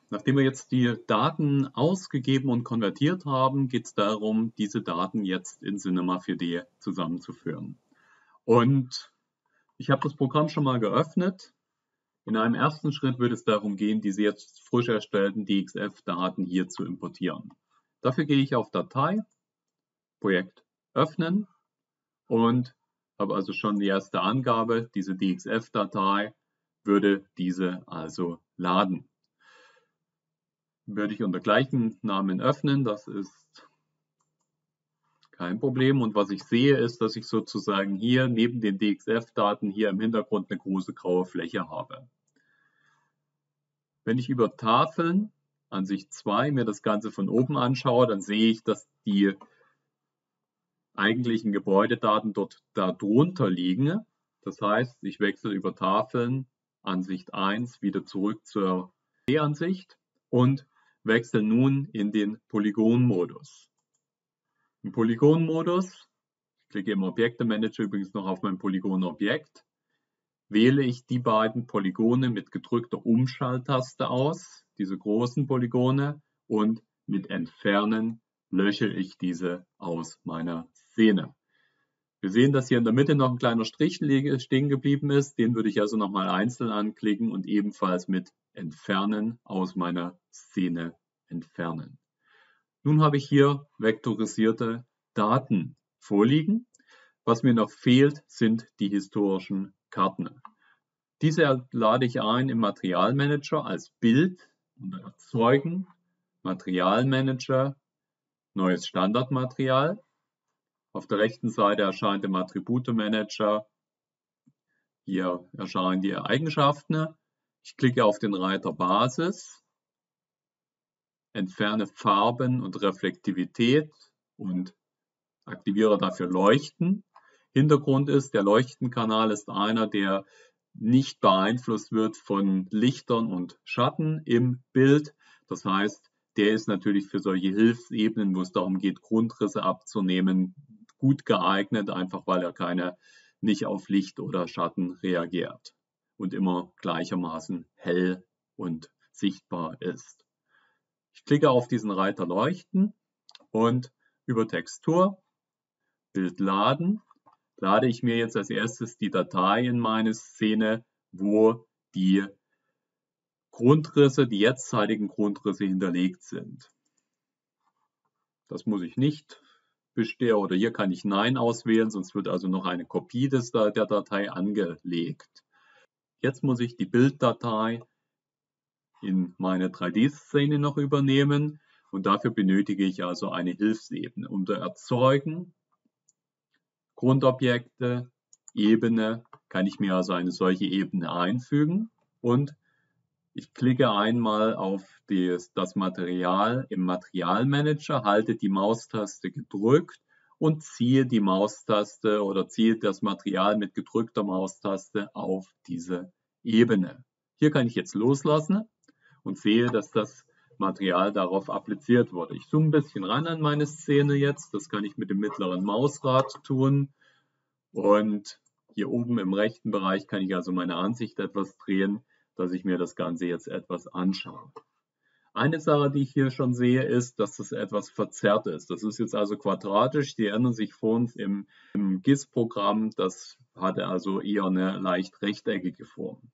Nachdem wir jetzt die Daten ausgegeben und konvertiert haben, geht es darum, diese Daten jetzt in Cinema 4D zusammenzuführen. Und ich habe das Programm schon mal geöffnet. In einem ersten Schritt wird es darum gehen, diese jetzt frisch erstellten DXF-Daten hier zu importieren. Dafür gehe ich auf Datei, Projekt öffnen und habe also schon die erste Angabe. Diese DXF-Datei würde diese also laden. Würde ich unter gleichem Namen öffnen, das ist kein Problem. Und was ich sehe, ist, dass ich sozusagen hier neben den DXF-Daten hier im Hintergrund eine große graue Fläche habe. Wenn ich über Tafeln, Ansicht 2, mir das Ganze von oben anschaue, dann sehe ich, dass die eigentlichen Gebäudedaten dort darunter liegen. Das heißt, ich wechsle über Tafeln, Ansicht 1, wieder zurück zur B-Ansicht und wechsle nun in den Polygonmodus. Im Polygonmodus, ich klicke im Objekte-Manager übrigens noch auf mein Polygonobjekt, wähle ich die beiden Polygone mit gedrückter Umschalttaste aus, diese großen Polygone, und mit Entfernen lösche ich diese aus meiner Szene. Wir sehen, dass hier in der Mitte noch ein kleiner Strich stehen geblieben ist. Den würde ich also nochmal einzeln anklicken und ebenfalls mit Entfernen aus meiner Szene entfernen. Nun habe ich hier vektorisierte Daten vorliegen. Was mir noch fehlt, sind die historischen Karten. Diese lade ich ein im Materialmanager als Bild unter Erzeugen, Materialmanager, neues Standardmaterial. Auf der rechten Seite erscheint im Attribute-Manager, hier erscheinen die Eigenschaften. Ich klicke auf den Reiter Basis, entferne Farben und Reflektivität und aktiviere dafür Leuchten. Hintergrund ist, der Leuchtenkanal ist einer, der nicht beeinflusst wird von Lichtern und Schatten im Bild. Das heißt, der ist natürlich für solche Hilfsebenen, wo es darum geht, Grundrisse abzunehmen, gut geeignet, einfach weil er nicht auf Licht oder Schatten reagiert und immer gleichermaßen hell und sichtbar ist. Ich klicke auf diesen Reiter Leuchten und über Textur, Bild laden, lade ich mir jetzt als erstes die Datei in meine Szene, wo die Grundrisse, die jetzeitigen Grundrisse hinterlegt sind. Das muss ich nicht bestehen oder hier kann ich Nein auswählen, sonst wird also noch eine Kopie der Datei angelegt. Jetzt muss ich die Bilddatei in meine 3D-Szene noch übernehmen und dafür benötige ich also eine Hilfsebene. Unter Erzeugen, Grundobjekte, Ebene kann ich mir also eine solche Ebene einfügen und ich klicke einmal auf das Material im Materialmanager, halte die Maustaste gedrückt und ziehe die Maustaste oder ziehe das Material mit gedrückter Maustaste auf diese Ebene. Hier kann ich jetzt loslassen und sehe, dass das Material darauf appliziert wurde. Ich zoome ein bisschen ran an meine Szene jetzt. Das kann ich mit dem mittleren Mausrad tun. Und hier oben im rechten Bereich kann ich also meine Ansicht etwas drehen, dass ich mir das Ganze jetzt etwas anschaue. Eine Sache, die ich hier schon sehe, ist, dass das etwas verzerrt ist. Das ist jetzt also quadratisch. Die ändern sich vor uns im GIS-Programm. Das hatte also eher eine leicht rechteckige Form.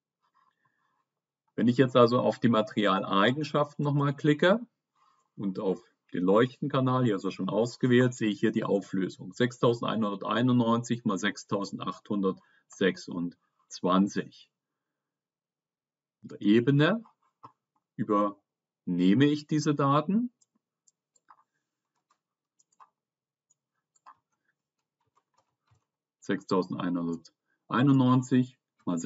Wenn ich jetzt also auf die Materialeigenschaften nochmal klicke und auf den Leuchtenkanal, hier ist er schon ausgewählt, sehe ich hier die Auflösung. 6191 mal 6826. Unter Ebene übernehme ich diese Daten. (6191) mal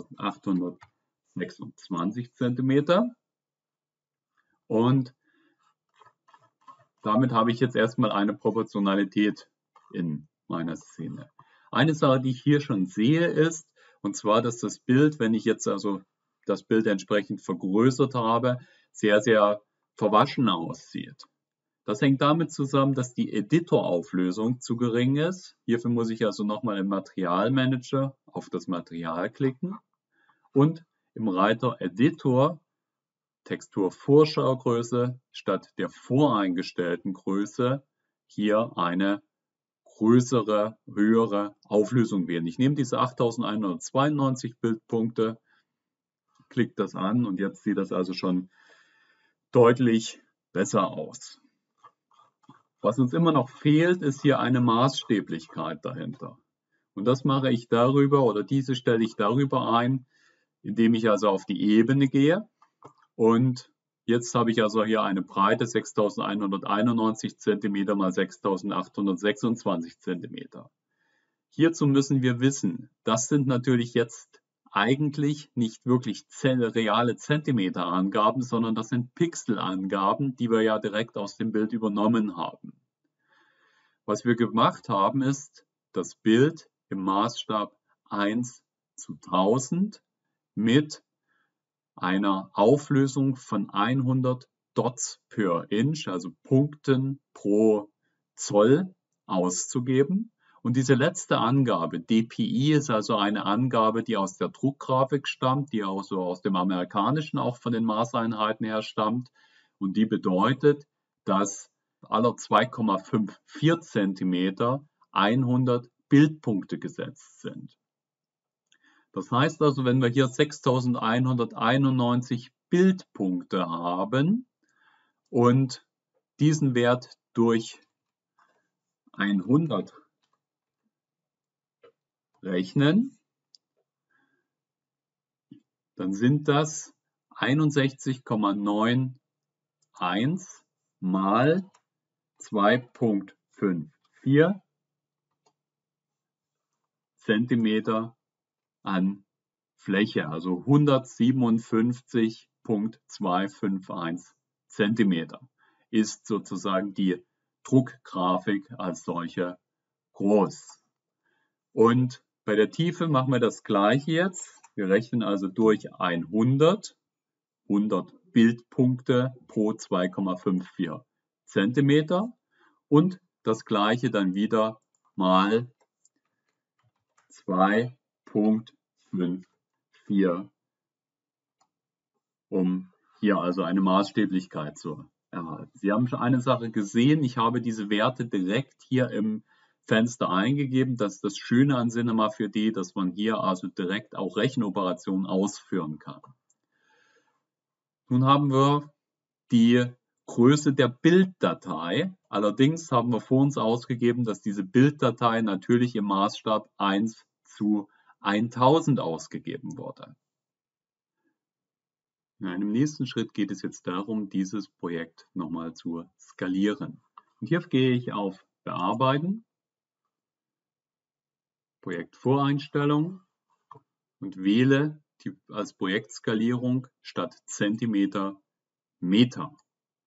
6826 cm. Und damit habe ich jetzt erstmal eine Proportionalität in meiner Szene. Eine Sache, die ich hier schon sehe, ist, und zwar, dass das Bild, wenn ich jetzt also das Bild entsprechend vergrößert habe, sehr, sehr verwaschen aussieht. Das hängt damit zusammen, dass die Editorauflösung zu gering ist. Hierfür muss ich also nochmal im Materialmanager auf das Material klicken und im Reiter Editor Texturvorschaugröße statt der voreingestellten Größe hier eine größere, höhere Auflösung wählen. Ich nehme diese 8192 Bildpunkte, klicke das an und jetzt sieht das also schon deutlich besser aus. Was uns immer noch fehlt, ist hier eine Maßstäblichkeit dahinter. Und das mache ich darüber, oder diese stelle ich darüber ein, indem ich also auf die Ebene gehe. Und jetzt habe ich also hier eine Breite 6191 cm mal 6826 cm. Hierzu müssen wir wissen, das sind natürlich jetzt eigentlich nicht wirklich reale Zentimeterangaben, sondern das sind Pixelangaben, die wir ja direkt aus dem Bild übernommen haben. Was wir gemacht haben, ist das Bild im Maßstab 1:1000 mit einer Auflösung von 100 Dots per Inch, also Punkten pro Zoll, auszugeben. Und diese letzte Angabe, DPI, ist also eine Angabe, die aus der Druckgrafik stammt, die auch so aus dem Amerikanischen auch von den Maßeinheiten her stammt. Und die bedeutet, dass aller 2,54 cm 100 Bildpunkte gesetzt sind. Das heißt also, wenn wir hier 6191 Bildpunkte haben und diesen Wert durch 100 rechnen, dann sind das 61,91 mal 2,54 Zentimeter an Fläche, also 157,251 Zentimeter ist sozusagen die Druckgrafik als solche groß. Und bei der Tiefe machen wir das gleiche jetzt. Wir rechnen also durch 100 Bildpunkte pro 2,54 Zentimeter und das gleiche dann wieder mal 2,54, um hier also eine Maßstäblichkeit zu erhalten. Sie haben schon eine Sache gesehen, ich habe diese Werte direkt hier im Fenster eingegeben. Das ist das Schöne an Cinema 4D, dass man hier also direkt auch Rechenoperationen ausführen kann. Nun haben wir die Größe der Bilddatei. Allerdings haben wir vor uns ausgegeben, dass diese Bilddatei natürlich im Maßstab 1:1000 ausgegeben wurde. In einem nächsten Schritt geht es jetzt darum, dieses Projekt nochmal zu skalieren. Und hier gehe ich auf Bearbeiten, Projektvoreinstellung und wähle als Projektskalierung statt Zentimeter Meter.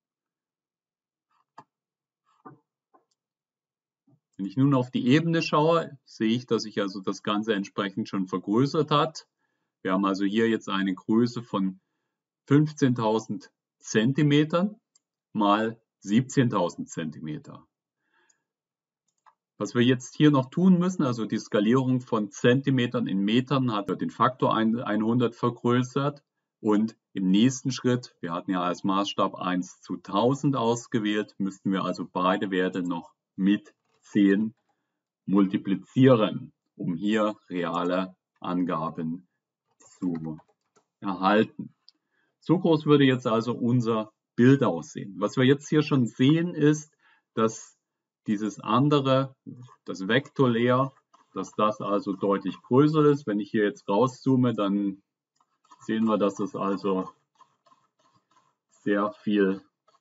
Wenn ich nun auf die Ebene schaue, sehe ich, dass sich also das Ganze entsprechend schon vergrößert hat. Wir haben also hier jetzt eine Größe von 15.000 Zentimetern mal 17.000 Zentimeter. Was wir jetzt hier noch tun müssen, also die Skalierung von Zentimetern in Metern hat den Faktor 100 vergrößert und im nächsten Schritt, wir hatten ja als Maßstab 1:1000 ausgewählt, müssten wir also beide Werte noch mit 10 multiplizieren, um hier reale Angaben zu erhalten. So groß würde jetzt also unser Bild aussehen. Was wir jetzt hier schon sehen ist, dass dieses andere, das Vector Layer, dass das also deutlich größer ist. Wenn ich hier jetzt rauszoome, dann sehen wir, dass es also sehr viel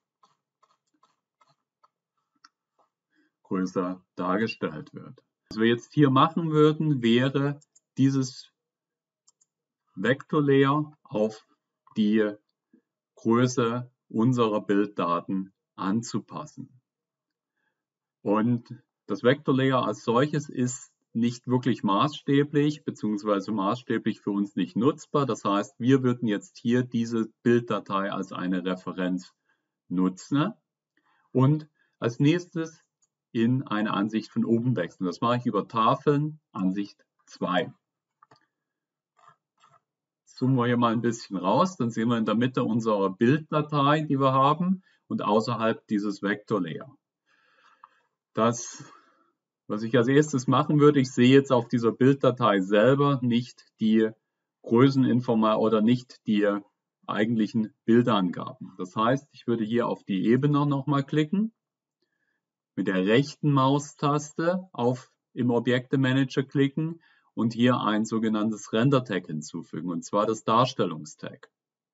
größer dargestellt wird. Was wir jetzt hier machen würden, wäre dieses Vector Layer auf die Größe unserer Bilddaten anzupassen. Und das Vector Layer als solches ist nicht wirklich maßstäblich, beziehungsweise maßstäblich für uns nicht nutzbar. Das heißt, wir würden jetzt hier diese Bilddatei als eine Referenz nutzen und als nächstes in eine Ansicht von oben wechseln. Das mache ich über Tafeln, Ansicht 2. zoomen wir hier mal ein bisschen raus, dann sehen wir in der Mitte unsere Bilddatei, die wir haben, und außerhalb dieses Vector Layer. Das, was ich als erstes machen würde, ich sehe jetzt auf dieser Bilddatei selber nicht die Größeninformationen oder nicht die eigentlichen Bildangaben. Das heißt, ich würde hier auf die Ebene nochmal klicken, mit der rechten Maustaste im Objekte-Manager klicken und hier ein sogenanntes Render-Tag hinzufügen, und zwar das Darstellungstag.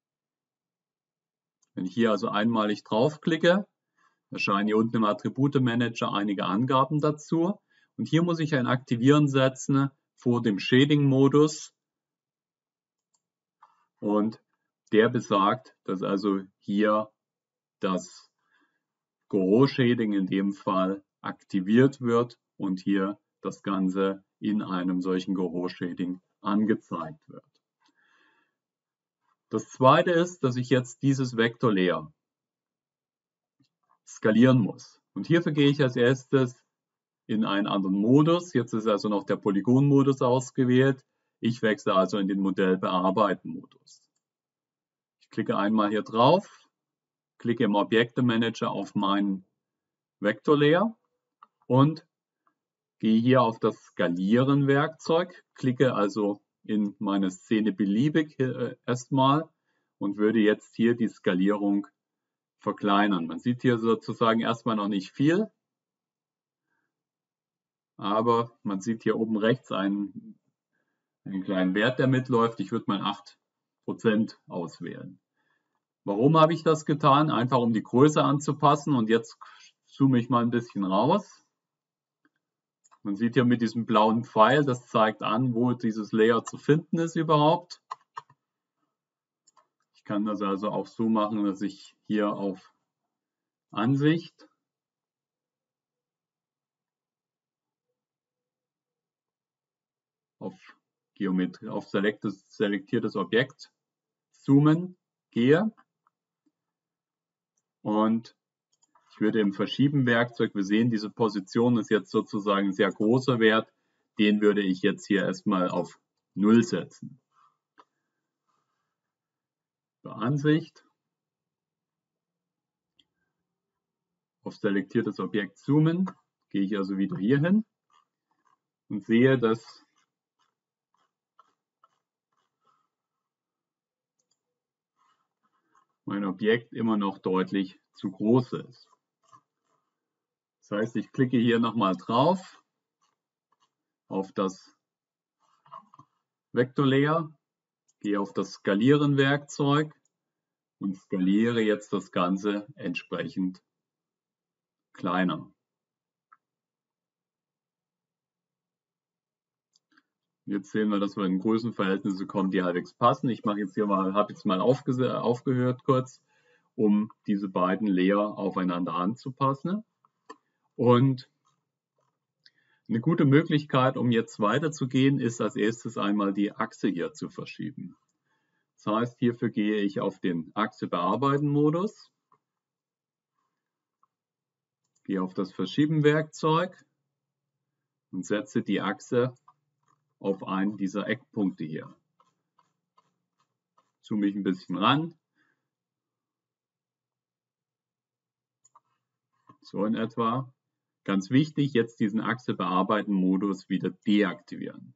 Wenn ich hier also einmalig draufklicke, erscheinen hier unten im Attribute-Manager einige Angaben dazu. Und hier muss ich ein Aktivieren setzen vor dem Shading-Modus. Und der besagt, dass also hier das Goro-Shading in dem Fall aktiviert wird und hier das Ganze in einem solchen Goro-Shading angezeigt wird. Das zweite ist, dass ich jetzt dieses Vector Layer skalieren muss. Und hierfür gehe ich als erstes in einen anderen Modus. Jetzt ist also noch der Polygon-Modus ausgewählt. Ich wechsle also in den Modell-Bearbeiten-Modus. Ich klicke einmal hier drauf, klicke im Objekte-Manager auf meinen Vector Layer und gehe hier auf das Skalieren-Werkzeug, klicke also in meine Szene beliebig erstmal und würde jetzt hier die Skalierung verkleinern. Man sieht hier sozusagen erstmal noch nicht viel, aber man sieht hier oben rechts einen kleinen Wert, der mitläuft. Ich würde mal 8% auswählen. Warum habe ich das getan? Einfach um die Größe anzupassen, und jetzt zoome ich mal ein bisschen raus. Man sieht hier mit diesem blauen Pfeil, das zeigt an, wo dieses Layer zu finden ist überhaupt. Ich kann das also auch so machen, dass ich hier auf Ansicht auf Geometrie, auf selektiertes Objekt zoomen gehe. Und ich würde im Verschieben-Werkzeug, wir sehen, diese Position ist jetzt sozusagen ein sehr großer Wert, den würde ich jetzt hier erstmal auf 0 setzen. Bei Ansicht auf selektiertes Objekt zoomen, gehe ich also wieder hier hin und sehe, dass mein Objekt immer noch deutlich zu groß ist. Das heißt, ich klicke hier nochmal drauf auf das Vector Layer, gehe auf das Skalieren-Werkzeug und skaliere jetzt das Ganze entsprechend kleiner. Jetzt sehen wir, dass wir in Größenverhältnisse kommen, die halbwegs passen. Ich mache jetzt hier mal, habe jetzt mal aufgehört kurz, um diese beiden Layer aufeinander anzupassen. Und eine gute Möglichkeit, um jetzt weiterzugehen, ist als erstes einmal die Achse hier zu verschieben. Das heißt, hierfür gehe ich auf den Achse bearbeiten Modus, gehe auf das Verschieben-Werkzeug und setze die Achse auf einen dieser Eckpunkte hier. Zoome ich ein bisschen ran. So in etwa. Ganz wichtig, jetzt diesen Achse bearbeiten Modus wieder deaktivieren.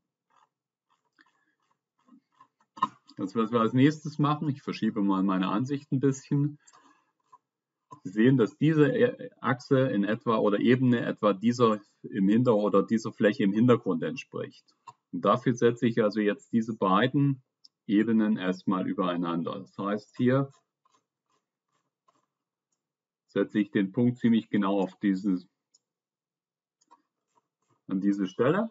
Das, was wir als nächstes machen, ich verschiebe mal meine Ansicht ein bisschen. Sie sehen, dass diese Achse in etwa oder Ebene etwa dieser Fläche im Hintergrund entspricht. Und dafür setze ich also jetzt diese beiden Ebenen erstmal übereinander. Das heißt, hier setze ich den Punkt ziemlich genau auf an diese Stelle.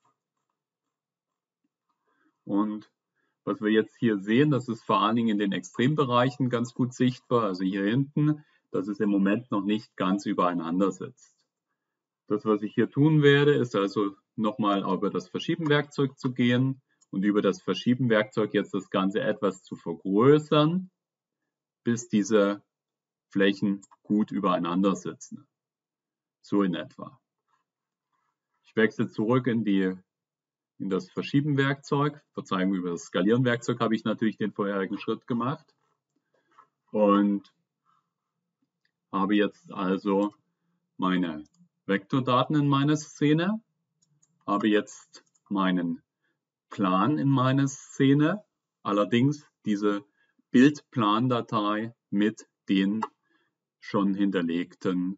Und was wir jetzt hier sehen, das ist vor allen Dingen in den Extrembereichen ganz gut sichtbar. Also hier hinten, dass es im Moment noch nicht ganz übereinander sitzt. Das, was ich hier tun werde, ist also nochmal über das Verschieben-Werkzeug zu gehen und über das Verschieben-Werkzeug jetzt das Ganze etwas zu vergrößern, bis diese Flächen gut übereinander sitzen. So in etwa. Ich wechsle zurück in die in das Verschieben-Werkzeug. Verzeihung, über das Skalieren-Werkzeug habe ich natürlich den vorherigen Schritt gemacht. Und habe jetzt also meine Vektordaten in meiner Szene, habe jetzt meinen Plan in meiner Szene, allerdings diese Bildplandatei mit den schon hinterlegten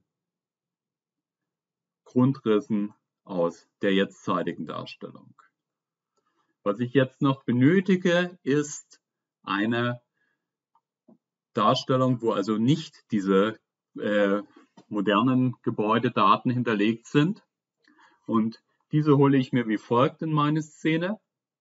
Grundrissen aus der jetztzeitigen Darstellung. Was ich jetzt noch benötige, ist eine Darstellung, wo also nicht diese modernen Gebäudedaten hinterlegt sind. Und diese hole ich mir wie folgt in meine Szene.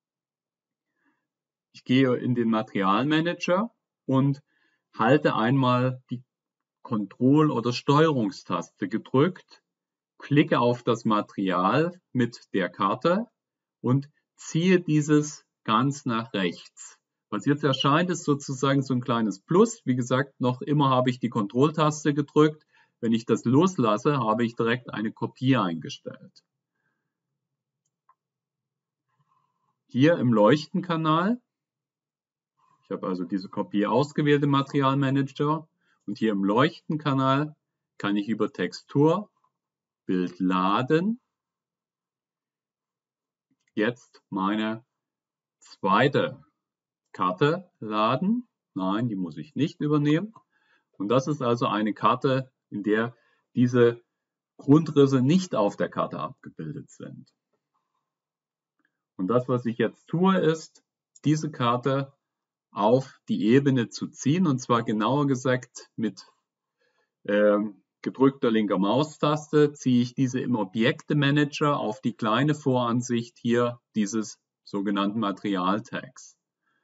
Ich gehe in den Materialmanager und halte einmal die Control- oder Steuerungstaste gedrückt, klicke auf das Material mit der Karte und ziehe dieses ganz nach rechts. Was jetzt erscheint, ist sozusagen so ein kleines Plus. Wie gesagt, noch immer habe ich die Kontrolltaste gedrückt. Wenn ich das loslasse, habe ich direkt eine Kopie eingestellt. Hier im Leuchtenkanal, ich habe also diese Kopie ausgewählt im Materialmanager, und hier im Leuchtenkanal kann ich über Textur, Bild laden, jetzt meine zweite Karte laden. Nein, die muss ich nicht übernehmen. Und das ist also eine Karte, in der diese Grundrisse nicht auf der Karte abgebildet sind. Und das, was ich jetzt tue, ist, diese Karte auf die Ebene zu ziehen, und zwar genauer gesagt mit gedrückter linker Maustaste ziehe ich diese im Objekte-Manager auf die kleine Voransicht hier dieses sogenannten Materialtags.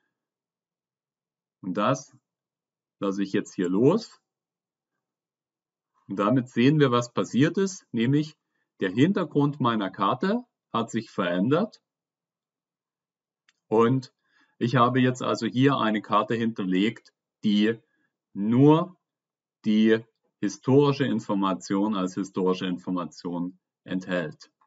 Und das lasse ich jetzt hier los. Und damit sehen wir, was passiert ist, nämlich der Hintergrund meiner Karte hat sich verändert. Und ich habe jetzt also hier eine Karte hinterlegt, die nur die historische Information als historische Information enthält.